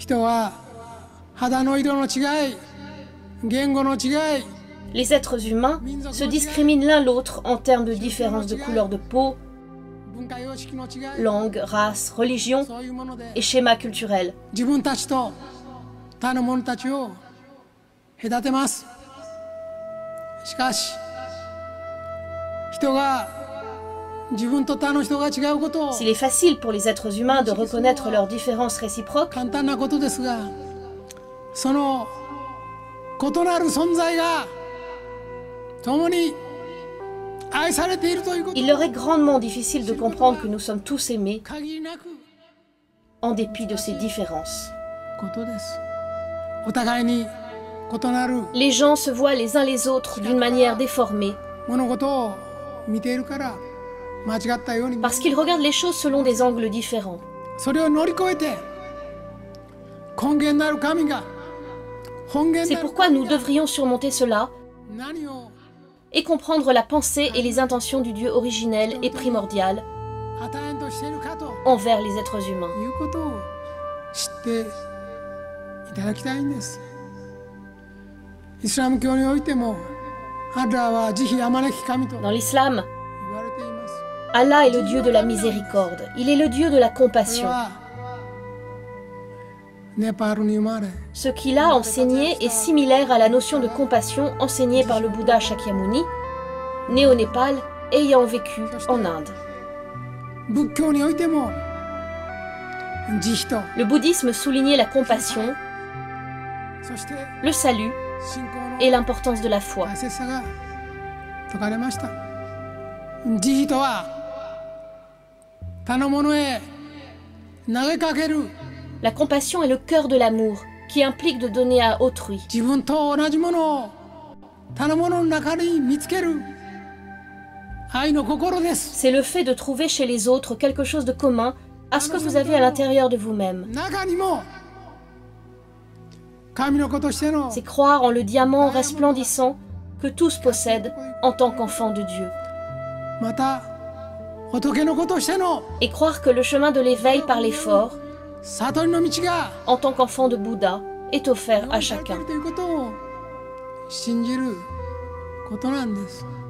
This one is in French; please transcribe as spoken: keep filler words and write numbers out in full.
Les êtres humains se discriminent l'un l'autre en termes de différence de couleur de peau, langue, race, religion et schéma culturel. S'il est facile pour les êtres humains de reconnaître leurs différences réciproques, il leur est grandement difficile de comprendre que nous sommes tous aimés en dépit de ces différences. Les gens se voient les uns les autres d'une manière déformée parce qu'ils regardent les choses selon des angles différents. C'est pourquoi nous devrions surmonter cela et comprendre la pensée et les intentions du Dieu originel et primordial envers les êtres humains. Dans l'islam, Allah est le Dieu de la miséricorde, il est le Dieu de la compassion. Ce qu'il a enseigné est similaire à la notion de compassion enseignée par le Bouddha Shakyamuni, né au Népal et ayant vécu en Inde. Le bouddhisme soulignait la compassion, le salut et l'importance de la foi. La compassion est le cœur de l'amour, qui implique de donner à autrui. C'est le fait de trouver chez les autres quelque chose de commun à ce que vous avez à l'intérieur de vous-même. C'est croire en le diamant resplendissant que tous possèdent en tant qu'enfants de Dieu. Et croire que le chemin de l'éveil par l'effort, en tant qu'enfant de Bouddha, est offert à chacun.